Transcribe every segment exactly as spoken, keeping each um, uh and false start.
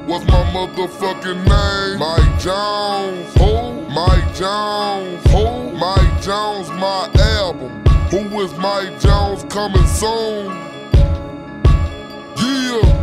What's my motherfucking name? Mike Jones. Who? Mike Jones. Who? Mike Jones, my album. Who is Mike Jones coming soon? Yeah.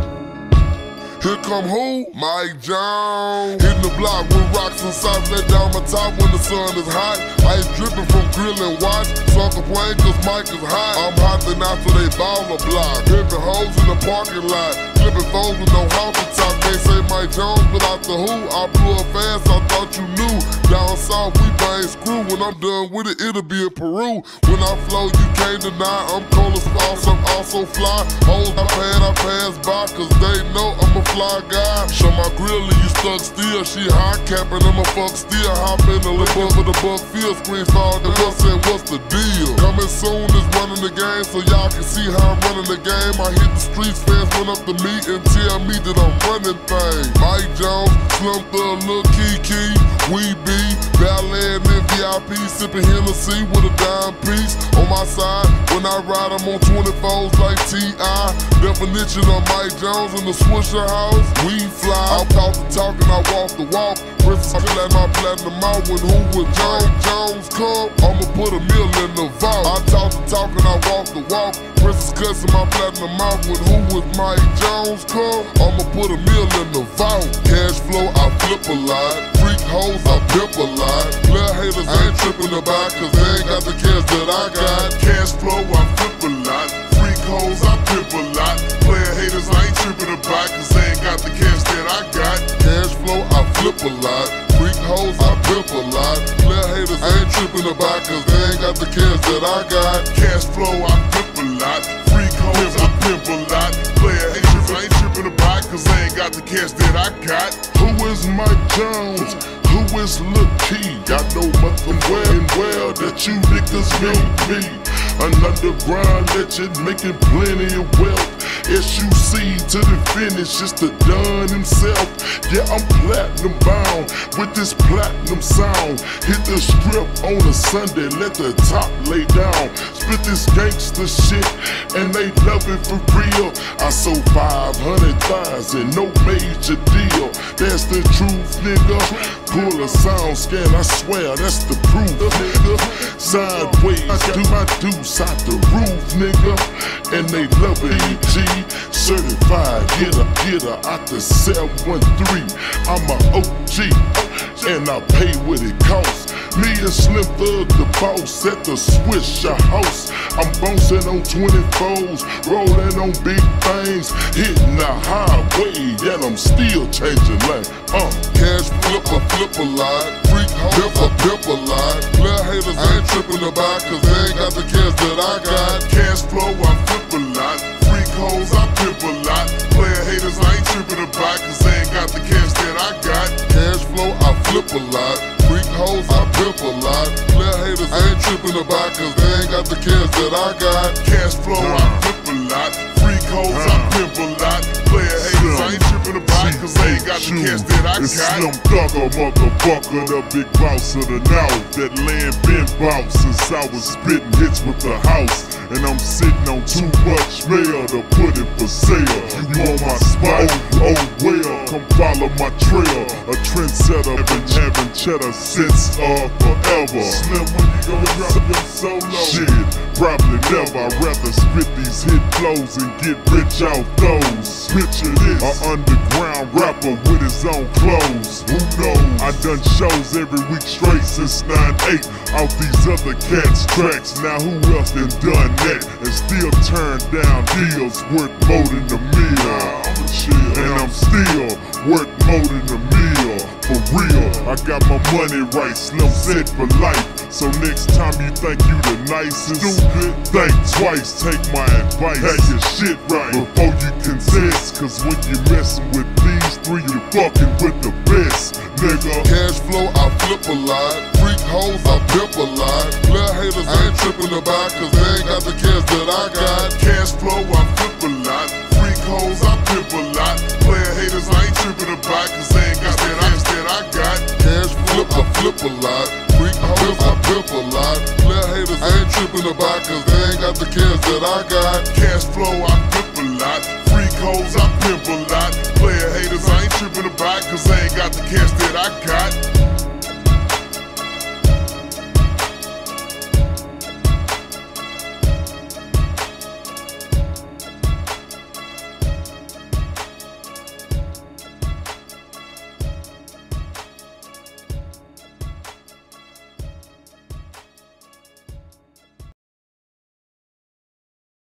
Here come who? Mike Jones. Hitting the block with rocks and socks, let down my top when the sun is hot. Ice dripping from grill and watch. Sucker playing cause Mike is hot. I'm hot than after they ball a block. Pimping hoes in the parking lot. Flipping phones with no house top. They say Mike Jones, but out the who? I blew up fast, I thought you knew. Down south, we bang screw. When I'm done with it, it'll be in Peru. When I flow, you can't deny. I'm cold as false, I'm also fly. Hoes I pad, I pass by, cause they know I'm a fly guy. Show my grill and you stuck still. She high capping, I'm a fuck still. Hop in the lip over the buck field. Screen saw the bus said, what's the deal? Coming soon is running the game, so y'all can see how I'm running the game. I hit the streets, fans run up to me and tell me that I'm running things. Mike Jones, Slim Thug, Lil Kiki, we be ballet and V I P, sipping Hennessy with a dime piece. On my side, when I ride, I'm on twenty-fours like T I Definition of Mike Jones in the Swisher house. We fly, I talk the talk and I walk the walk. Princess, I flat my platinum out when who with Jones Jones come, I'ma put a meal in the vault. I talk the talk and I walk the walk. Princess cussing my platinum out when who with Mike Jones come, I'ma put a meal in the vault. Cash flow, I flip a lot. Freak hoes, I pimp a lot. Little haters ain't tripping about, cause they ain't got the cash that I got. Cash flow, I flip a lot. Freak hoes, I pimp a lot. Player haters, I ain't tripping about, cause they ain't got the cash that I got. Cash flow, I flip a lot. Freak hoes, I pimp a lot. Player haters ain't tripping about, cause they ain't got the cash that I got. Cash flow, I flip a lot. Freak hoes, I pimp a lot. Player haters, I ain't tripping about, cause they ain't got the cash that I got. Who is Mike Jones? Who is Lil Key? I know mother well and well that you niggas made me an underground legend making plenty of wealth. S U C to the finish, it's the Don himself. Yeah, I'm platinum bound with this platinum sound. Hit the strip on a Sunday, let the top lay down. Spit this gangster shit, and they love it for real. I sold five hundred thousand, no major deal. That's the truth, nigga. Pull a sound scan, I swear that's the proof, nigga. Sideways, do my deuce out the roof, nigga. And they love it, E G. Certified, get her, get her out the seven one three. I'm a O G, and I pay what it costs. Me and Slim Thug, the boss at the Swisher house. I'm bouncing on twenty-fours, rolling on big things, hitting the highway, and I'm still changing lane. Uh, cash flip a flip a lot, freak hoe, pimp a pimp a lot. Little haters ain't tripping about, cause they ain't got the cash that I got. Cash flow, I flip a lot. Freak hoes, I pimp a lot. Player haters, I ain't tripping about, cause they ain't got the cash that I got. Cash flow, I flip a lot. Freak hoes, I pimp a lot. Player haters ain't tripping about, cause they ain't got the cash that I got. Cash flow, I flip a lot. Freak hoes, I pimp a lot. Player haters, I ain't tripping about, cause they ain't got the cash that I got. It's Slim Thugger, motherfucker, the big boss of the north. That land been bounced since I was spitting hits with the house. And I'm sitting on too much mail to put it for sale. You on my spot? Oh, oh well, come follow my trail. A trendsetter, been having cheddar since uh forever. Slim, when you gonna drop your solo? Shit, probably never. I'd rather spit these hit flows and get rich out those. Picture this, a underground rapper with his own clothes. Who knows? I done shows every week straight since nine eight. Off these other cats' tracks. Now who else done done that and still turn down deals worth more than a meal? And I'm still worth more than a meal. For real, I got my money right, Slim set for life. So next time you think you the nicest, stupid, think twice, take my advice. Have your shit right before you consist, cause when you messing with these three, you fucking with the best, nigga. Cash flow, I flip a lot. Freak hoes, I pimp a lot. Little haters ain't tripping about, cause they ain't got the cash that I got. Cash flow, I flip a lot. Freak hoes, I pimp a lot. Player haters, I ain't tripping about, cause they ain't got that cash that I got. Cash flip, I flip a lot. Freak hoes, I pimp a lot. Player haters ain't tripping about, cause they ain't got the cash that I got. Cash flow, I flip a lot. Freak hoes, I pimp a lot. Player haters, I ain't tripping right, cause I ain't got the cash that I got.